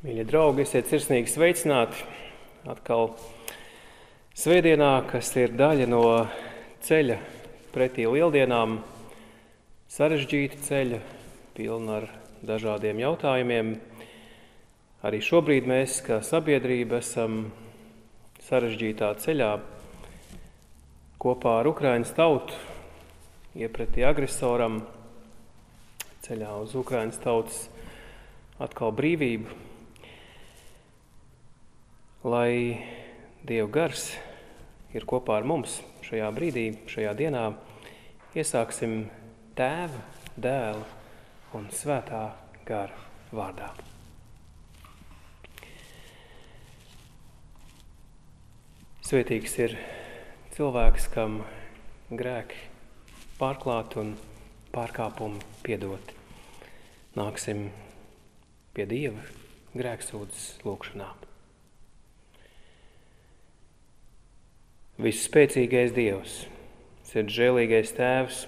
Mīļie draugi, esiet sirsnīgi sveicināti atkal svētdienā, kas ir daļa no ceļa pretī lieldienām, sarežģīta ceļa, pilna ar dažādiem jautājumiem. Arī šobrīd mēs, kā sabiedrība, esam sarežģītā ceļā kopā ar Ukrainas tautu, iepretī agresoram, ceļā uz Ukrainas tautas atkal brīvību. Lai Dieva gars ir kopā ar mums šajā brīdī, šajā dienā, iesāksim Tēva, Dēla un Svētā gara vārdā. Svētīgs ir cilvēks, kam grēki pārklāti un pārkāpumi piedoti. Nāksim pie Dieva grēksūdzes lūgšanā. Visspēcīgais Dievs, sirdžēlīgais Tēvs,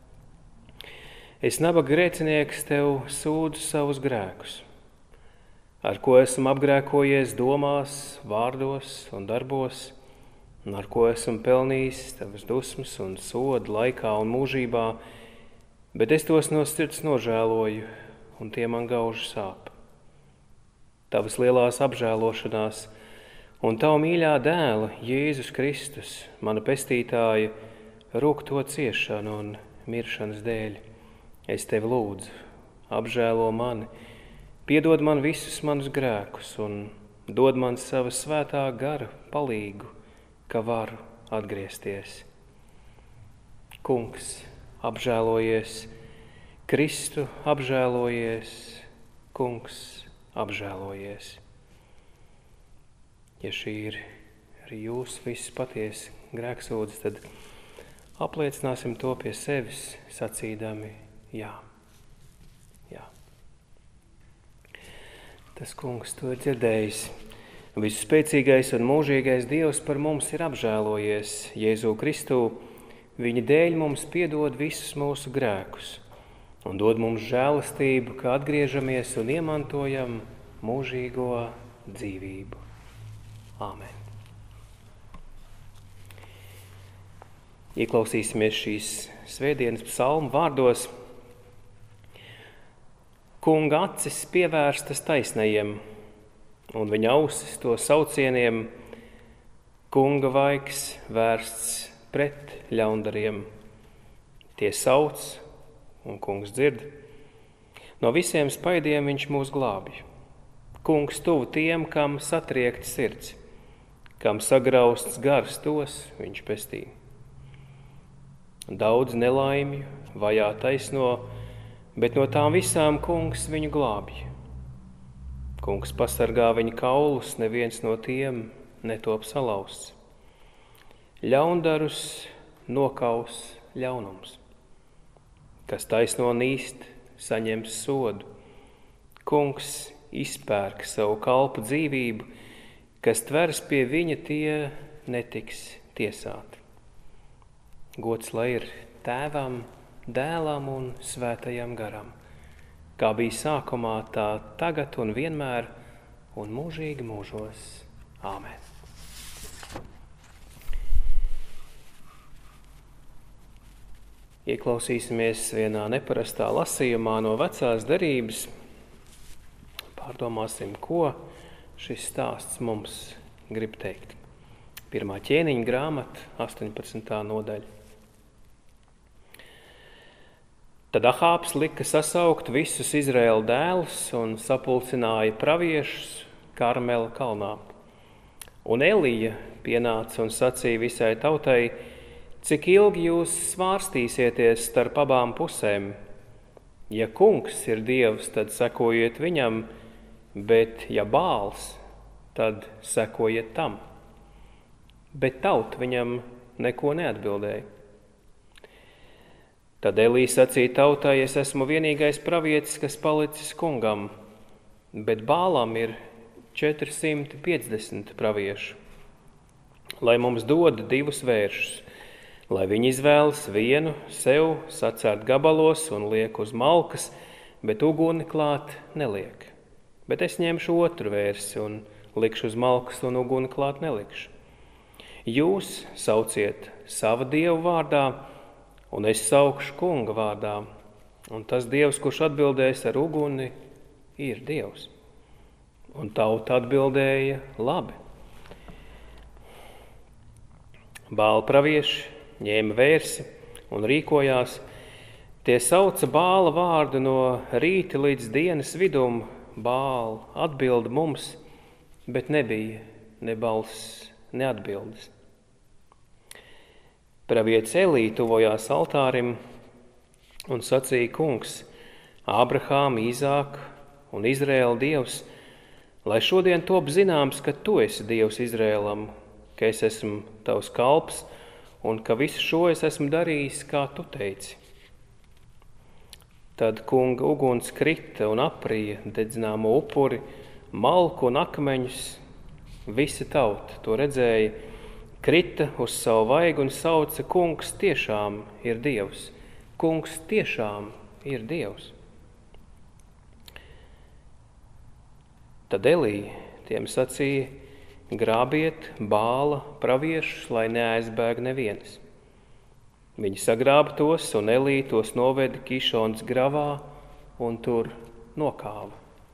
es nabaga grēcinieks Tev sūdzu savus grēkus, ar ko esmu apgrēkojies domās, vārdos un darbos, un ar ko esmu pelnījis Tavas dusmas un sodu laikā un mūžībā, bet es tos no sirds nožēloju, un tie man gauži sāp. Tavas lielās apžēlošanās un Tavu mīļā Dēla, Jēzus Kristus, mana pestītāja, rūgto ciešanu un miršanas dēļ. Es Tevi lūdzu, apžēlo mani, piedod man visus manus grēkus un dod man sava svētā gara palīgu, ka varu atgriezties. Kungs, apžēlojies, Kristu apžēlojies, Kungs, apžēlojies. Ja šī ir arī jūsu viss patiesi grēksūdzes, tad apliecināsim to pie sevis, sacīdami jā. Jā. Tas Kungs to ir dzirdējis. Visspēcīgais un mūžīgais Dievs par mums ir apžēlojies Jēzu Kristu. Viņa dēļ mums piedod visus mūsu grēkus un dod mums žēlastību, ka atgriežamies un iemantojam mūžīgo dzīvību. Āmen. Ieklausīsimies šīs svētdienas psalmu vārdos. Kunga acis pievērstas taisnajiem, un viņa ausis to saucieniem. Kunga vaigs vērsts pret ļaundariem. Tie sauc, un Kungs dzird. No visiem spaidiem viņš mūs glābj. Kungs tuvu tiem, kam satriekta sirds. Kam sagrausts gars, tos viņš pestī. Daudz nelaimju, vajā taisno, bet no tām visām Kungs viņu glābj. Kungs pasargā viņa kaulus, neviens no tiem netop salauzts. Ļaundarus nokaus ļaunums. Kas taisno nīst, saņems sodu. Kungs izpērk savu kalpu dzīvību, kas tvers pie viņa, tie netiks tiesāti. Gods lai ir Tēvam, Dēlam un Svētajam garam, kā bija sākumā, tā tagad un vienmēr un mūžīgi mūžos. Āmen. Ieklausīsimies vienā neparastā lasījumā no Vecās derības. Pārdomāsim, ko šis stāsts mums grib teikt. 1. ķēniņa grāmata, 18. nodaļa. Tad Ahābs lika sasaukt visus Izraēla dēlus un sapulcināja praviešus Karmela kalnā. Un Elija pienāca un sacīja visai tautai, cik ilgi jūs svārstīsieties starp abām pusēm. Ja Kungs ir Dievs, tad sekojiet viņam, bet ja Bāls, tad sekojiet tam. Bet tauta viņam neko neatbildēja. Tad Elija sacīja tautai, es esmu vienīgais pravietis, kas palicis kungam, bet Bālam ir 450 praviešu. Lai mums dod 2 vēršus, lai viņi izvēlas vienu sev sacērt gabalos un liek uz malkas, bet uguni klāt neliek. bet es ņemšu otru vērsi un likšu uz malkas un uguni klāt nelikšu. Jūs sauciet sava dievu vārdā, un es saukšu kunga vārdā, un tas dievs, kurš atbildēs ar uguni, ir Dievs. Un tauta atbildēja labi. Bāla pravieši ņēma vērsi un rīkojās. Tie sauca Bāla vārdu no rīta līdz dienas vidum. Bāla atbilda mums, bet nebija ne balss, ne atbildes. Pravietis Elī tuvojās altārim un sacīja: Kungs, Ābrahāma, Īzāka un Izraēla Dievs, lai šodien top zināms, ka tu esi Dievs Izraēlam, ka es esmu tavs kalps un ka visu šo es esmu darījis, kā tu teici. Tad kunga uguns krita un aprija dedzināmo upuri, malku un akmeņus. Visa tauta to redzēja, krita uz savu vaigu un sauca: Kungs tiešām ir Dievs! Kungs tiešām ir Dievs! Tad Elī tiem sacīja: grābiet Bāla praviešus, lai neaizbēg neviens. Viņi sagrāba tos, un Elī tos noveda Kišonas gravā un tur nokāva.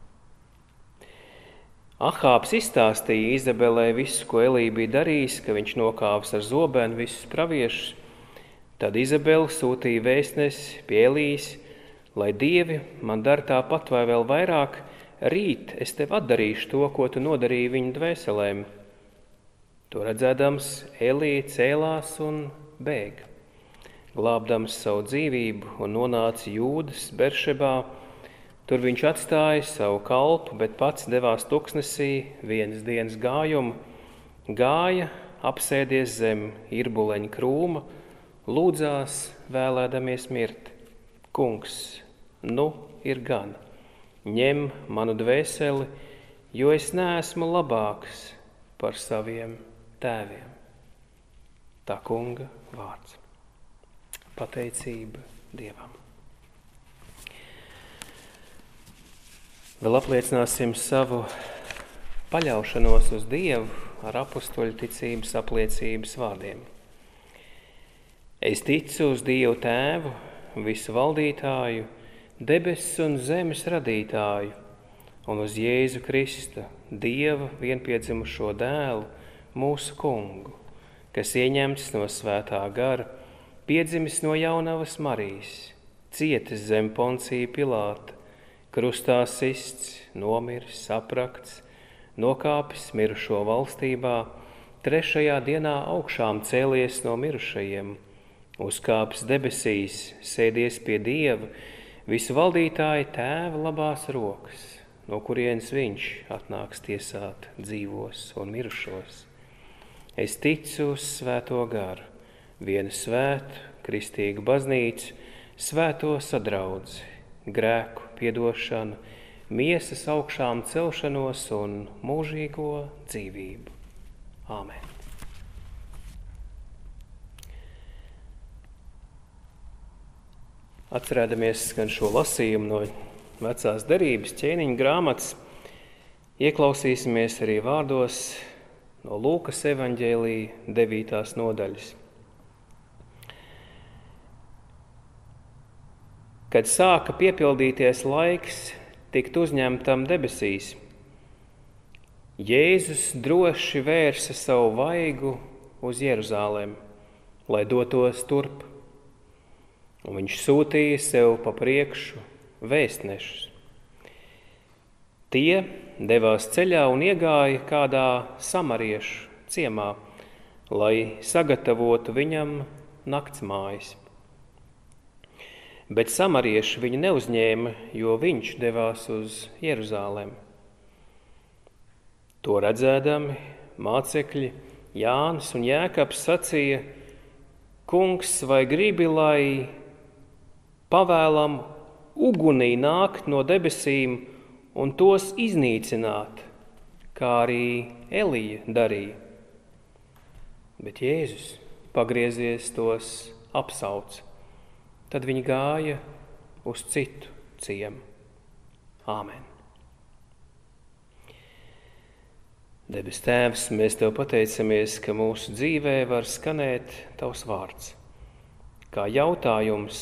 Ahābs izstāstīja Izabelē visu, ko Elī bija darījis, ka viņš nokāvis ar zobenu visus praviešus. Tad Izabela sūtīja vēstnesi pie Elijas, lai dievi man dara tāpat vai vēl vairāk, rīt es tev atdarīšu to, ko tu nodarīji viņu dvēselēm. To redzēdams, Elija cēlās un bēga. Glābdams savu dzīvību un nonāca Jūdas Beršebā. Tur viņš atstāja savu kalpu, bet pats devās tuksnesī vienas dienas gājumu, gāja, apsēdies zem irbuleņa krūma, lūdzās, vēlēdamies mirt. Kungs, nu ir gan, ņem manu dvēseli, jo es neesmu labāks par saviem tēviem. Tā kunga vārds. Pateicība Dievam. Vēl apliecināsim savu paļaušanos uz Dievu ar apustuļu ticības apliecības vārdiem. Es ticu uz Dievu Tēvu, visu valdītāju, debesis un zemes radītāju, un uz Jēzu Kristu, Dieva vienpiedzimušo dēlu, mūsu kungu, kas ieņemts no svētā gara, piedzimis no jaunavas Marijas, cietis zem Poncija Pilāta, krustā sists, nomiris, saprakts, nokāpis mirušo valstībā, 3. dienā augšām cēlies no mirušajiem, uzkāpis debesīs, sēdies pie Dieva, visu valdītāja Tēva labās rokas, no kurienes viņš atnāks tiesāt dzīvos un mirušos. Es ticu uz svēto garu, vienu svētu, kristīgu baznīcu, svēto sadraudzi, grēku piedošanu, miesas augšām celšanos un mūžīgo dzīvību. Āmen. Atcerēdamies gan šo lasījumu no Vecās derības ķēniņa grāmatas, ieklausīsimies arī vārdos no Lūkas evaņģēlija 9. nodaļas. Kad sāka piepildīties laiks tikt uzņemtam debesīs, Jēzus droši vērsa savu vaigu uz Jeruzālēm, lai dotos turp, un viņš sūtīja sev pa priekšu vēstnešus. Tie devās ceļā un iegāja kādā samariešu ciemā, lai sagatavotu viņam naktsmājas. Bet samarieši viņu neuzņēma, jo viņš devās uz Jeruzālēm. To redzēdami mācekļi Jānis un Jēkabs sacīja: Kungs, vai gribi, lai pavēlam ugunī nākt no debesīm un tos iznīcināt, kā arī Elija darīja? Bet Jēzus pagriezies tos apsauca. Tad viņi gāja uz citu ciemu. Āmen. Debes Tēvs, mēs Tev pateicamies, ka mūsu dzīvē var skanēt Tavs vārds. Kā jautājums,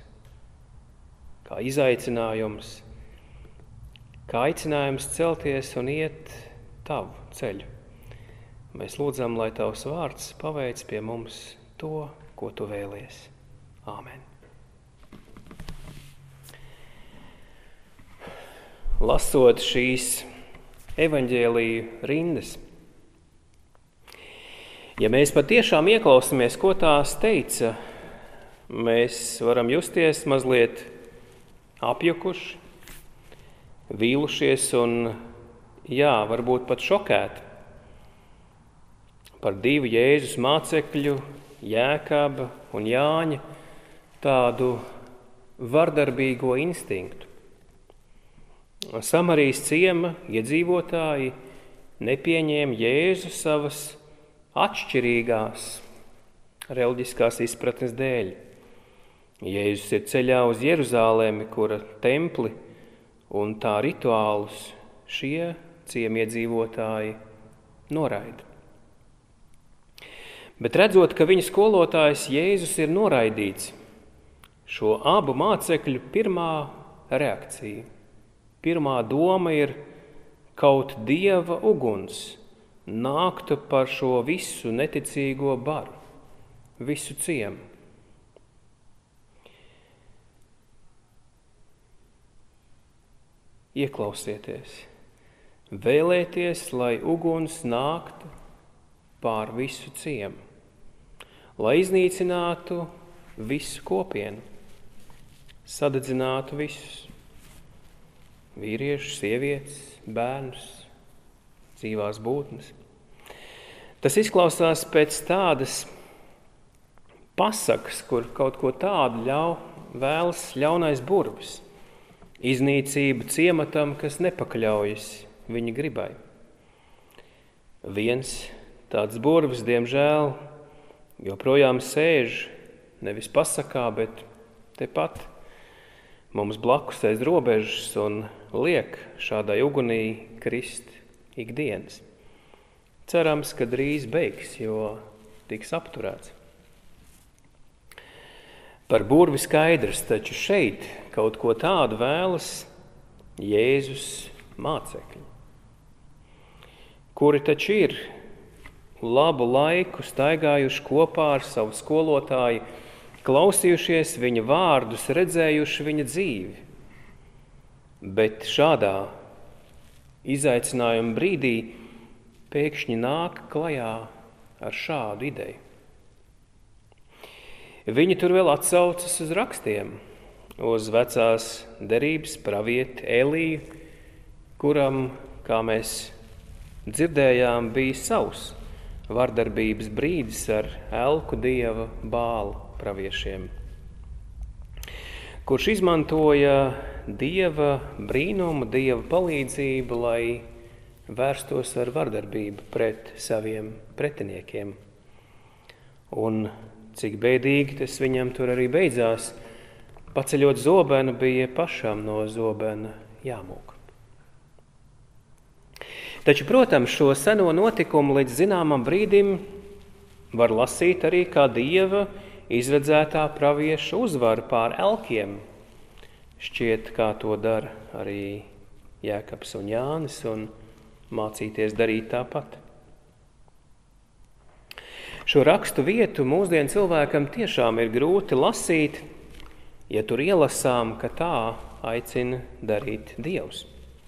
kā izaicinājums, kā aicinājums celties un iet Tavu ceļu. Mēs lūdzam, lai Tavs vārds paveic pie mums to, ko Tu vēlies. Āmen. Lasot šīs evaņģēliju rindas, ja mēs patiešām ieklausāmies, ko tās teica, mēs varam justies mazliet apjukuši, vīlušies un, varbūt pat šokēti par divu Jēzus mācekļu, Jēkaba un Jāņa, tādu vardarbīgo instinktu. Samarijas ciema iedzīvotāji nepieņēma Jēzu savas atšķirīgās reliģiskās izpratnes dēļ. Jēzus ir ceļā uz Jeruzālemi, kura templi un tā rituālus šie ciemiedzīvotāji noraida. Bet redzot, ka viņa skolotājs Jēzus ir noraidīts, šo abu mācekļu pirmā reakcija, pirmā doma ir kaut Dieva uguns nāktu par šo visu neticīgo baru, visu ciemu. Ieklausieties, vēlēties, lai uguns nāktu pār visu ciemu, lai iznīcinātu visu kopienu, sadedzinātu visus. Vīriešus, sievietes, bērnus, dzīvās būtnes. Tas izklausās pēc tādas pasakas, kur kaut ko tādu vēlas ļaunais burvis. Iznīcība ciematam, kas nepakļaujas viņa gribai. Viens tāds burvis, diemžēl, joprojām sēž nevis pasakā, bet tepat mums blakus aiz robežas un liek šādai ugunī krist ikdienas. Cerams, ka drīz beigs, jo tiks apturēts. Par burvi skaidrs, taču šeit kaut ko tādu vēlas Jēzus mācekļi, kuri taču ir labu laiku staigājuši kopā ar savu skolotāju, klausījušies viņa vārdus, redzējuši viņa dzīvi. Bet šādā izaicinājuma brīdī pēkšņi nāk klajā ar šādu ideju. Viņi tur vēl atsaucas uz rakstiem, uz vecās derības pravieti Eliju, kuram, kā mēs dzirdējām, bija savs vardarbības brīdis ar elku dieva Bālu praviešiem, kurš izmantoja Dieva brīnumu, Dieva palīdzību, lai vērstos ar vardarbību pret saviem pretiniekiem. Un cik bēdīgi tas viņam tur arī beidzās, paceļot zobenu, bija pašam no zobena jāmūk. Taču, protams, šo seno notikumu līdz zināmam brīdim var lasīt arī kā Dieva izredzētā pravieša uzvara pār elkiem. Šķiet, kā to dara arī Jēkabs un Jānis, un mācīties darīt tāpat. Šo rakstu vietu mūsdienu cilvēkam tiešām ir grūti lasīt, ja tur ielasām, ka tā aicina darīt Dievs.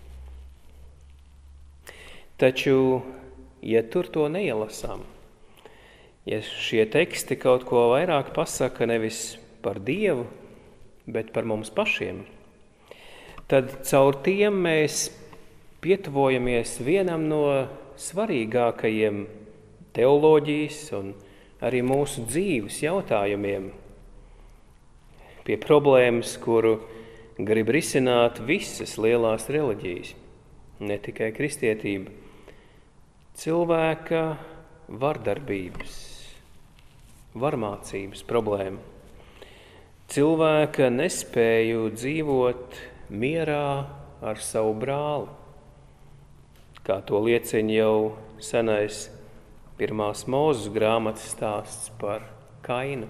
Taču, ja tur to neielasām, ja šie teksti kaut ko vairāk pasaka nevis par Dievu, bet par mums pašiem, tad caur tiem mēs pietuvojamies vienam no svarīgākajiem teoloģijas un arī mūsu dzīves jautājumiem, pie problēmas, kuru grib risināt visas lielās reliģijas, ne tikai kristietība, cilvēka vardarbības, varmācības problēma, cilvēka nespēju dzīvot mierā ar savu brāli, kā to liecina jau senais 1. Mūzes grāmatas stāsts par Kainu.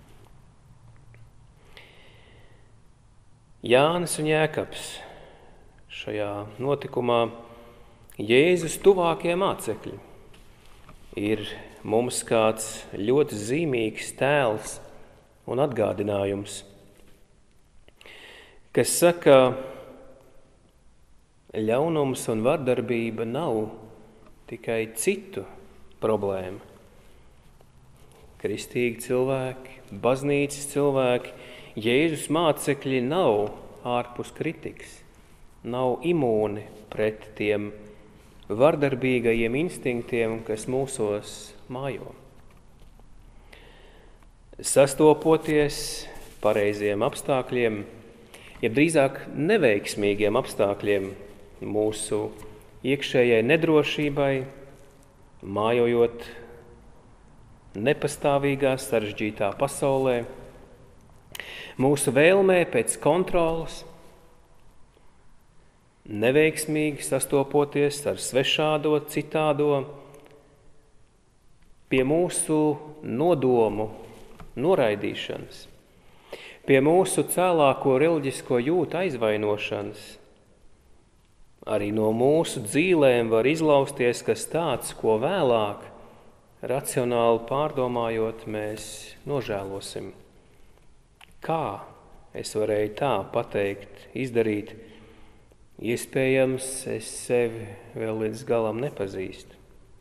Jānis un Jēkabs šajā notikumā Jēzus tuvākie mācekļi ir mums kāds ļoti zīmīgs tēls un atgādinājums, kas saka, ļaunums un vardarbība nav tikai citu problēma. Kristīgi cilvēki, baznīcas cilvēki, Jēzus mācekļi nav ārpus kritikas, nav imūni pret tiem vardarbīgajiem instinktiem, kas mūsos mājo. Sastopoties pareiziem apstākļiem, jeb drīzāk neveiksmīgiem apstākļiem mūsu iekšējai nedrošībai, mājojot nepastāvīgā sarežģītā pasaulē, mūsu vēlmē pēc kontrolas, neveiksmīgi sastopoties ar svešādo, citādo, pie mūsu nodomu noraidīšanas, pie mūsu cēlāko reliģisko jūtu aizvainošanas, arī no mūsu dzīlēm var izlausties kas tāds, ko vēlāk, racionāli pārdomājot, mēs nožēlosim. Kā es varēju tā pateikt, izdarīt? Iespējams, es sevi vēl līdz galam nepazīstu.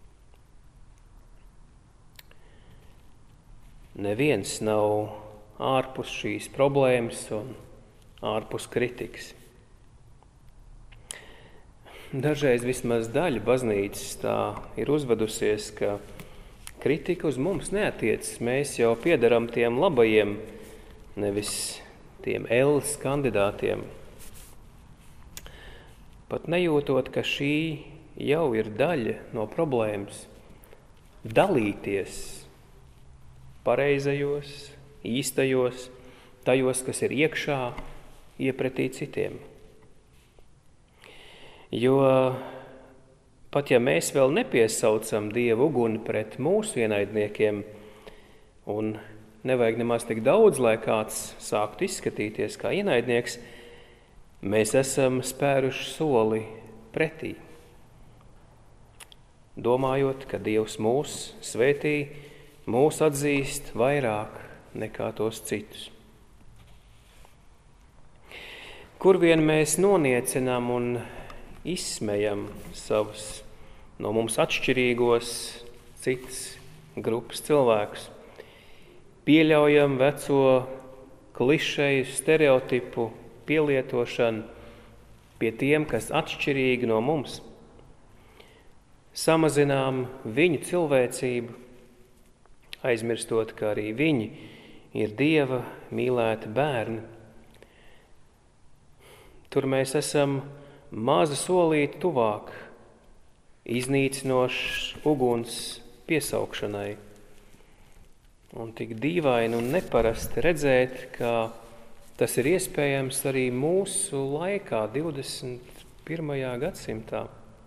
Neviens nav ārpus šīs problēmas un ārpus kritikas. Dažreiz vismaz daļa baznīcas tā ir uzvedusies, ka kritika uz mums neatiecas. Mēs jau piederam tiem labajiem, nevis tiem elles kandidātiem. Pat nejūtot, ka šī jau ir daļa no problēmas, dalīties pareizajos, īstajos, tajos, kas ir iekšā, iepretī citiem. Jo pat ja mēs vēl nepiesaucam Dievu uguni pret mūsu ienaidniekiem, un nevajag nemaz tik daudz, lai kāds sāktu izskatīties kā ienaidnieks, mēs esam spēruši soli pretī, domājot, ka Dievs mūs svētī, mūs atzīst vairāk nekā tos citus. Kur vien mēs noniecinām un izsmejam savus no mums atšķirīgos citas grupas cilvēkus, pieļaujam veco klišeju stereotipu pielietošanu pie tiem, kas atšķirīgi no mums, samazinām viņu cilvēcību, aizmirstot, ka arī viņi ir Dieva mīlēti bērni. Tur mēs esam mazu solīti tuvāk iznīcinošs uguns piesaukšanai. Un tik dīvaini un neparasti redzēt, ka tas ir iespējams arī mūsu laikā, 21. gadsimtā.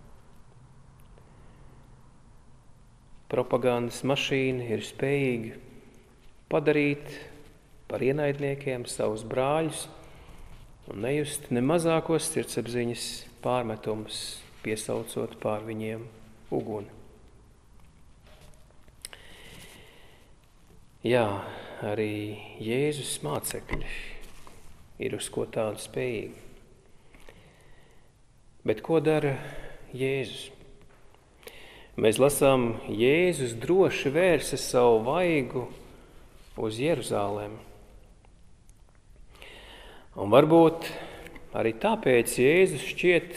Propagandas mašīna ir spējīga padarīt par ienaidniekiem savus brāļus un nejust ne mazākos sirdsapziņas pārmetumus, piesaucot pār viņiem uguni. Jā, arī Jēzus mācekļi ir uz ko tādu spējīgi. Bet ko dara Jēzus? Mēs lasām, Jēzus droši vērsa savu vaigu uz Jeruzalemi. Un varbūt arī tāpēc Jēzus šķiet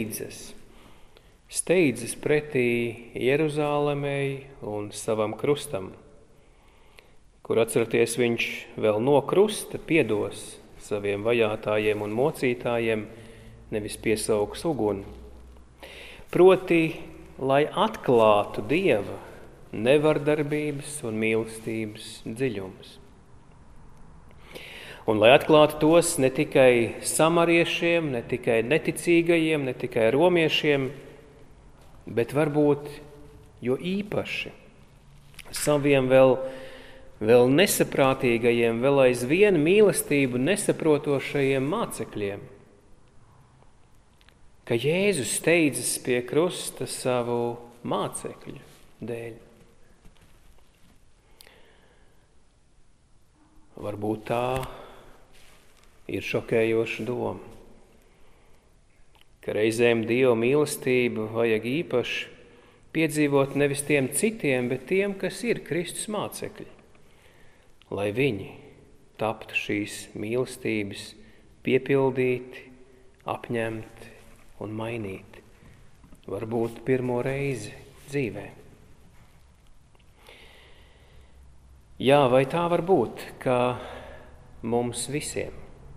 steidzas pretī Jeruzalemei un savam krustam, kur, atceraties, viņš vēl no krusta piedos saviem vajātājiem un mocītājiem, nevis piesauks uguni. Proti, lai atklātu Dieva nevardarbības un mīlestības dziļumus. Un lai atklātu tos ne tikai samariešiem, ne tikai neticīgajiem, ne tikai romiešiem, bet varbūt jo īpaši saviem vēl nesaprātīgajiem, vēl aizvien mīlestību nesaprotošajiem mācekļiem, ka Jēzus steidzas pie krusta savu mācekļu dēļ. Varbūt tā ir šokējoša doma, ka reizēm Dieva mīlestību vajag īpaši piedzīvot nevis tiem citiem, bet tiem, kas ir Kristus mācekļi, lai viņi taptu šīs mīlestības piepildīti, apņemti un mainīti, varbūt pirmo reizi dzīvē. Jā, vai tā var būt, ka mums visiem,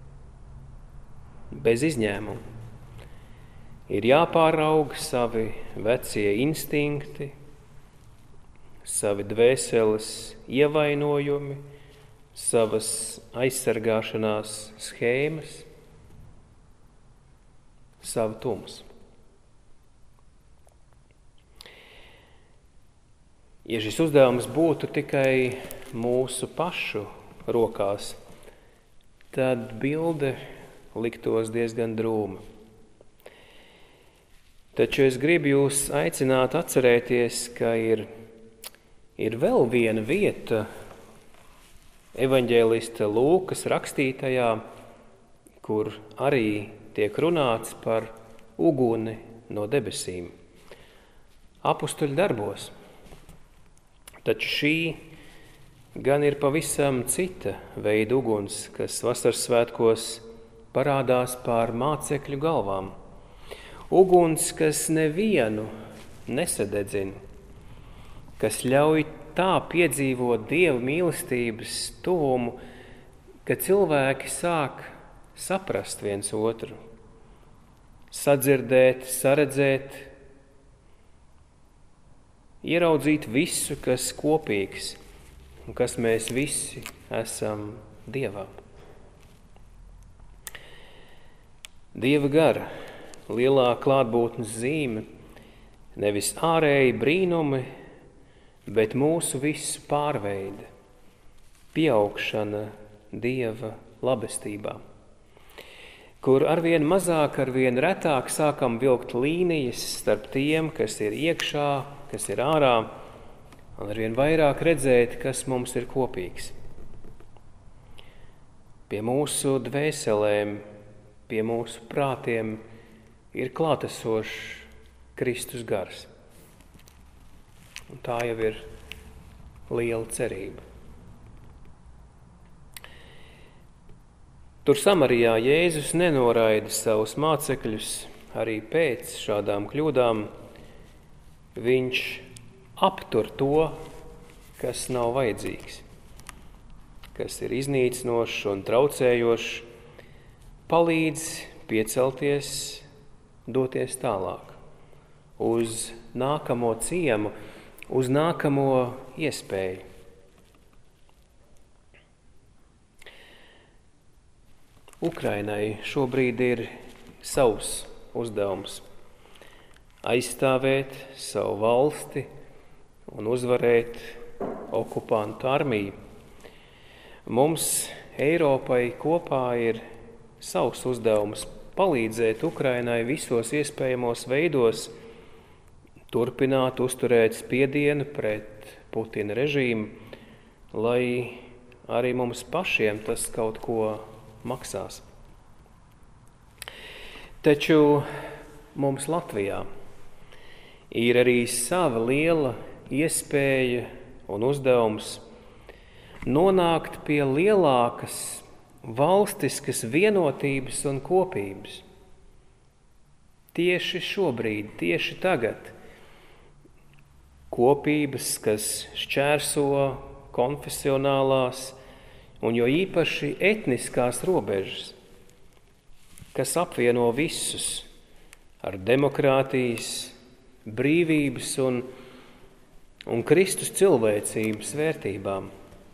bez izņēmuma, ir jāpārauga savi vecie instinkti, savi dvēseles ievainojumi, savas aizsargāšanās schēmas, savu tumsu. Ja šis uzdevums būtu tikai mūsu pašu rokās, tad bilde liktos diezgan drūma. Taču es gribu jūs aicināt atcerēties, ka ir vēl viena vieta evaņģēlista Lūkas rakstītajā, kur arī tiek runāts par uguni no debesīm. Apustuļu darbos. Taču šī gan ir pavisam cita veida uguns, kas vasaras svētkos parādās pār mācekļu galvām. Uguns, kas nevienu nesadedzina, kas ļauj tā piedzīvot Dieva mīlestības tuvumu, ka cilvēki sāk saprast viens otru, sadzirdēt, saredzēt, ieraudzīt visu, kas kopīgs un kas mēs visi esam Dievā. Dieva gara lielā klātbūtnes zīme, nevis ārēji brīnumi, bet mūsu visu pārveide, pieaugšana Dieva labestībā, kur arvien mazāk, arvien retāk sākam vilkt līnijas starp tiem, kas ir iekšā, kas ir ārā, un arvien vairāk redzēt, kas mums ir kopīgs. Pie mūsu dvēselēm, pie mūsu prātiem ir klātesošs Kristus gars. Un tā jau ir liela cerība. Tur Samarijā Jēzus nenoraida savus mācekļus arī pēc šādām kļūdām. Viņš aptur to, kas nav vajadzīgs, kas ir iznīcinošs un traucējošs, palīdz piecelties, doties tālāk, uz nākamo ciemu, uz nākamo iespēju. Ukrainai šobrīd ir savs uzdevums – aizstāvēt savu valsti un uzvarēt okupantu armiju. Mums, Eiropai, kopā ir savs uzdevums palīdzēt Ukrainai visos iespējamos veidos, turpināt uzturēt spiedienu pret Putina režīmu, lai arī mums pašiem tas kaut ko maksās. Taču mums Latvijā ir arī sava liela iespēja un uzdevums nonākt pie lielākas valstiskas vienotības un kopības. Tieši šobrīd, tieši tagad. Kopības, kas šķērso konfesionālās un jo īpaši etniskās robežas, kas apvieno visus ar demokrātijas, brīvības un Kristus cilvēcības vērtībām.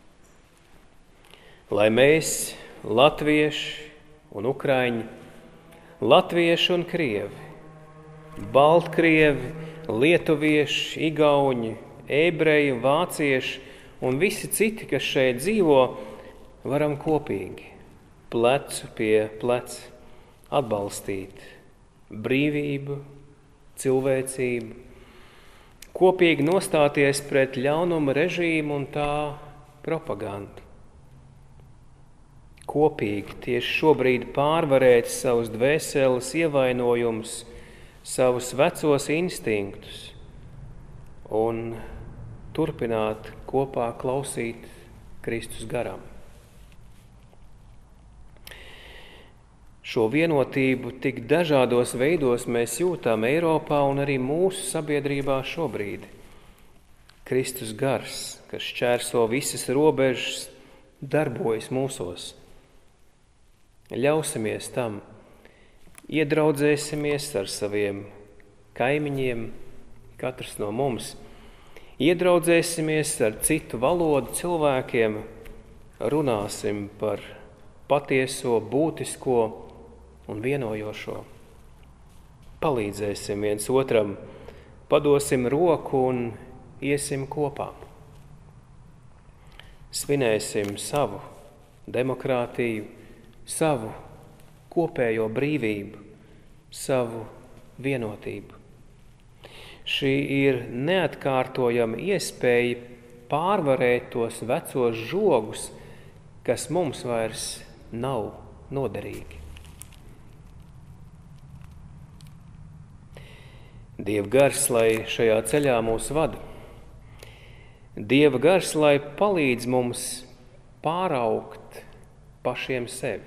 Lai mēs, latvieši un ukraiņi, latvieši un krievi, baltkrievi, lietuvieši, igauņi, ebreji, vācieši un visi citi, kas šeit dzīvo, varam kopīgi, plecu pie pleca, atbalstīt brīvību, cilvēcību, kopīgi nostāties pret ļaunuma režīmu un tā propagandu. Kopīgi tieši šobrīd pārvarēt savus dvēseles ievainojumus, savus vecos instinktus un turpināt kopā klausīt Kristus garam. Šo vienotību tik dažādos veidos mēs jūtam Eiropā un arī mūsu sabiedrībā šobrīd. Kristus gars, kas šķērso visas robežas, darbojas mūsos. Ļausimies tam, iedraudzēsimies ar saviem kaimiņiem, katrs no mums, iedraudzēsimies ar citu valodu cilvēkiem, runāsim par patieso, būtisko un vienojošo. Palīdzēsim viens otram, padosim roku un iesim kopā. Svinēsim savu demokrātiju, savu kopējo brīvību, savu vienotību. Šī ir neatkārtojama iespēja pārvarēt tos vecos žogus, kas mums vairs nav noderīgi. Dieva gars, lai šajā ceļā mūs vada. Dieva gars, lai palīdz mums pāraugt pašiem sevi.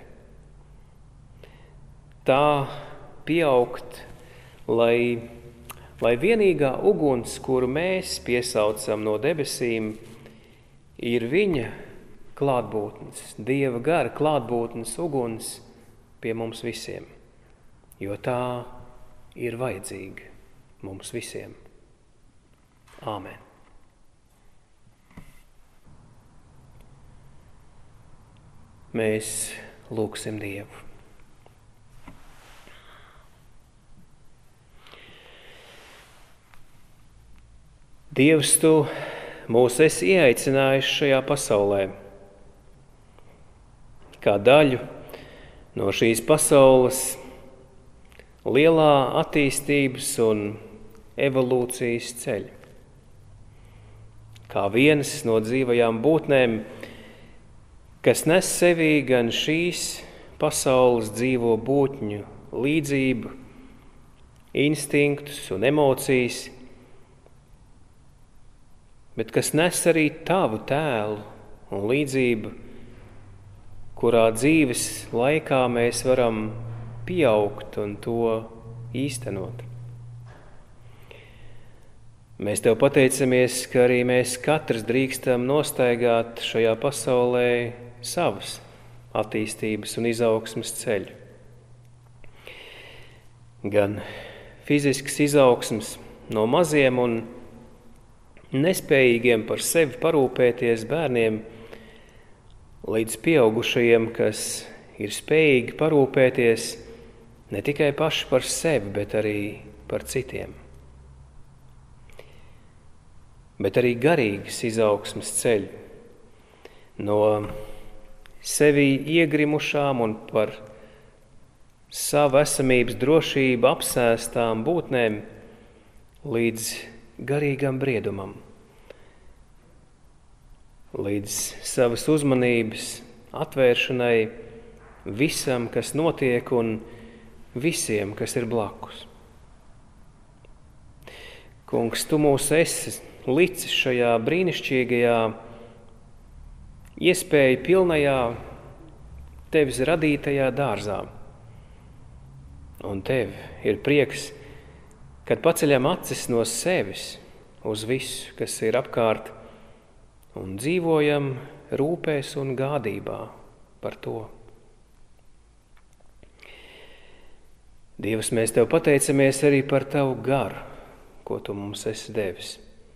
Tā pieaugt, lai vienīgā uguns, kuru mēs piesaucam no debesīm, ir viņa klātbūtnes, Dieva gara klātbūtnes uguns pie mums visiem, jo tā ir vajadzīga mums visiem. Āmen. Mēs lūgsim Dievu. Dievs, Tu mūs esi ieaicinājis šajā pasaulē, kā daļu no šīs pasaules lielā attīstības un evolūcijas ceļa. Kā vienas no dzīvajām būtnēm, kas nes sevī gan šīs pasaules dzīvo būtņu līdzību, instinktus un emocijas, bet kas nes arī Tavu tēlu un līdzību, kurā dzīves laikā mēs varam pieaugt un to īstenot. Mēs Tev pateicamies, ka arī mēs katrs drīkstam nostaigāt šajā pasaulē savas attīstības un izaugsmes ceļu. Gan fizisks izaugsmes no maziem un nespējīgiem par sevi parūpēties bērniem, līdz pieaugušajiem, kas ir spējīgi parūpēties ne tikai paši par sevi, bet arī par citiem. Bet arī garīgas izaugsmes ceļu no sevī iegrimušām un par savu esamības drošību apsēstām būtnēm līdz garīgam briedumam, līdz savas uzmanības atvēršanai visam, kas notiek un visiem, kas ir blakus. Kungs, Tu mūs esi licis šajā brīnišķīgajā, iespēju pilnajā Tevis radītajā dārzā. Un Tev ir prieks, kad paceļam acis no sevis uz visu, kas ir apkārt, un dzīvojam rūpēs un gādībā par to. Dievs, mēs Tev pateicamies arī par Tavu garu, ko Tu mums esi devis,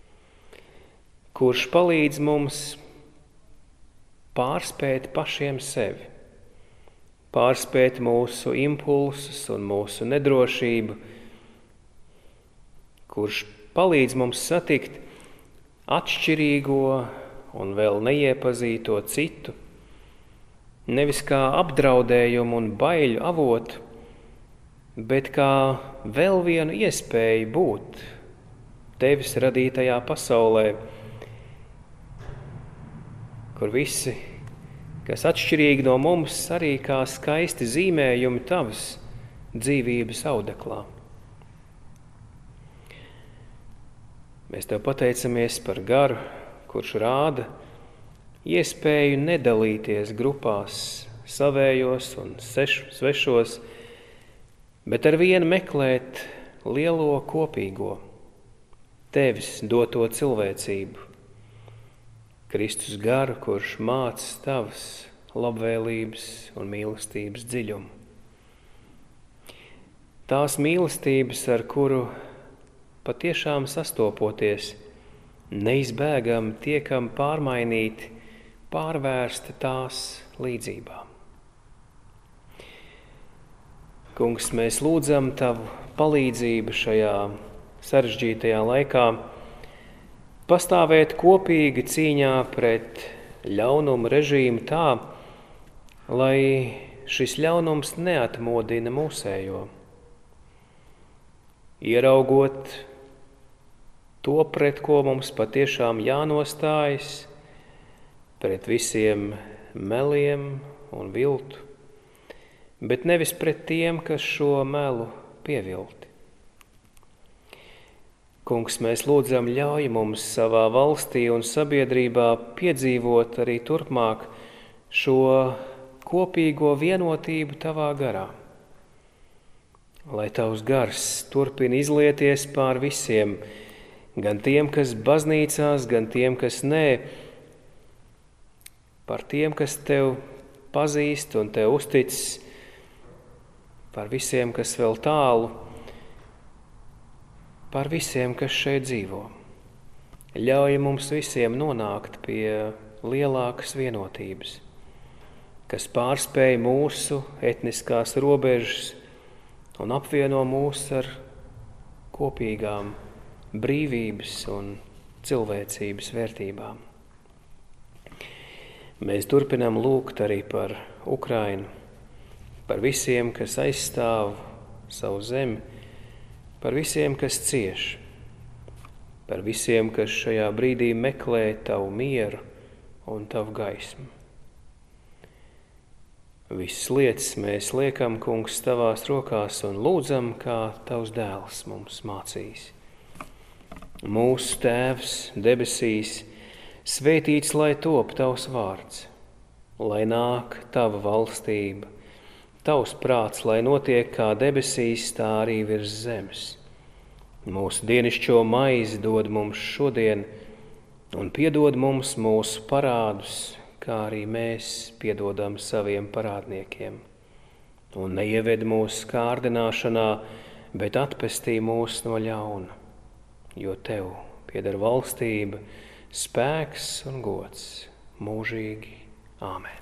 kurš palīdz mums pārspēt pašiem sevi, pārspēt mūsu impulsus un mūsu nedrošību, kurš palīdz mums satikt atšķirīgo un vēl neiepazīto citu, nevis kā apdraudējumu un baiļu avotu, bet kā vēl vienu iespēju būt Tevis radītajā pasaulē, kur visi, kas atšķirīgi no mums, arī kā skaisti zīmējumi Tavas dzīvības audeklā. Mēs Tev pateicamies par garu, kurš rāda iespēju nedalīties grupās, savējos un svešos, bet ar vienu meklēt lielo kopīgo, Tevis doto cilvēcību, Kristus garu, kurš māca Tavas labvēlības un mīlestības dziļumu. Tās mīlestības, ar kuru patiešām sastopoties, neizbēgami tiekam pārmainīti, pārvērsti tās līdzībā. Kungs, mēs lūdzam Tavu palīdzību šajā sarežģītajā laikā, pastāvēt kopīgi cīņā pret ļaunumu režīmu tā, lai šis ļaunums neatmodina mūsējo. Ieraugot to, pret ko mums patiešām jānostājas, pret visiem meliem un viltu, bet nevis pret tiem, kas šo melu pievilti. Kungs, mēs lūdzam, ļauj mums savā valstī un sabiedrībā piedzīvot arī turpmāk šo kopīgo vienotību Tavā garā. Lai Tavs gars turpina izlieties pār visiem, gan tiem, kas baznīcās, gan tiem, kas nē, par tiem, kas Tev pazīst un Tev uzticis, par visiem, kas vēl tālu, par visiem, kas šeit dzīvo. Ļauj mums visiem nonākt pie lielākas vienotības, kas pārspēj mūsu etniskās robežas un apvieno mūs ar kopīgām brīvības un cilvēcības vērtībām. Mēs turpinām lūgt arī par Ukrainu, par visiem, kas aizstāv savu zemi, par visiem, kas cieš, par visiem, kas šajā brīdī meklē Tavu mieru un Tavu gaismu. Visas lietas mēs liekam, Kungs, Tavās rokās un lūdzam, kā Tavs dēls mums mācīs. Mūsu Tēvs debesīs, svētīts lai top Tavs vārds, lai nāk Tava valstība, Tavs prāts, lai notiek kā debesīs, tā arī virs zemes. Mūsu dienišķo maizi dod mums šodien un piedod mums mūsu parādus, kā arī mēs piedodam saviem parādniekiem. Un neieved mūsu kārdināšanā, bet atpestī mūs no ļauna, jo Tev pieder valstība, spēks un gods mūžīgi. Āmen.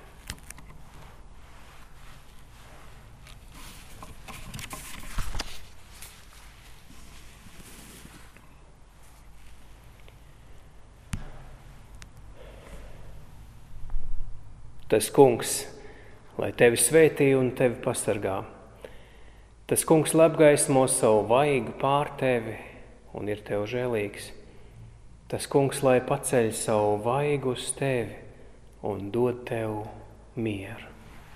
Tas Kungs, lai Tevi svētī un Tevi pasargā. Tas Kungs apgaismo savu vaigu pār Tevi un ir Tev žēlīgs. Tas Kungs, lai paceļ savu vaigu uz Tevi un dod Tev mieru.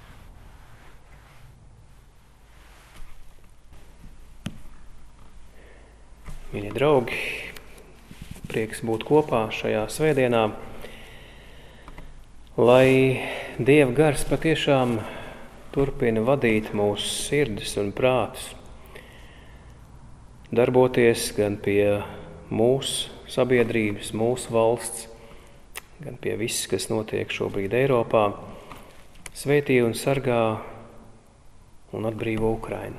Mīļie draugi, prieks būt kopā šajā svētdienā. Lai Dieva gars patiešām turpina vadīt mūsu sirdis un prātus, darboties gan pie mūsu sabiedrības, mūsu valsts, gan pie viss, kas notiek šobrīd Eiropā, svētī un sargā un atbrīvo Ukrainu.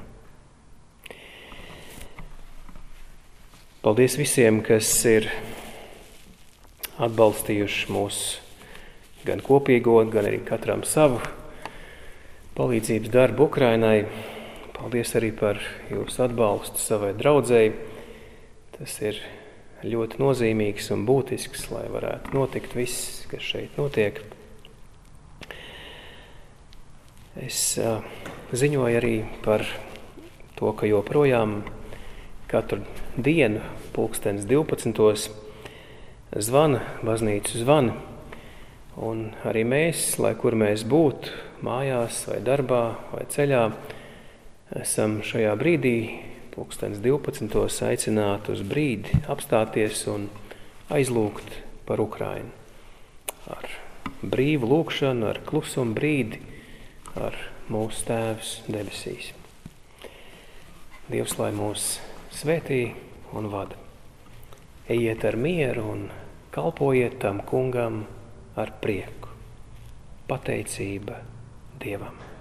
Paldies visiem, kas ir atbalstījuši mūsu gan kopīgo, gan arī katram savu palīdzības darbu Ukrainai. Paldies arī par jūsu atbalstu savai draudzei. Tas ir ļoti nozīmīgs un būtisks, lai varētu notikt viss, kas šeit notiek. Es ziņoju arī par to, ka joprojām katru dienu 12:00 zvana, baznīcu zvana, un arī mēs, lai kur mēs būtu, mājās vai darbā vai ceļā, esam šajā brīdī 12:00 aicināti uz brīdi apstāties un aizlūgt par Ukrainu. Ar brīvu lūgšanu, ar klusumu brīdi, ar mūsu Tēvs debesīs. Dievs, lai mūs svētī un vada. Ejiet ar mieru un kalpojiet tam kungam ar prieku. Pateicība Dievam.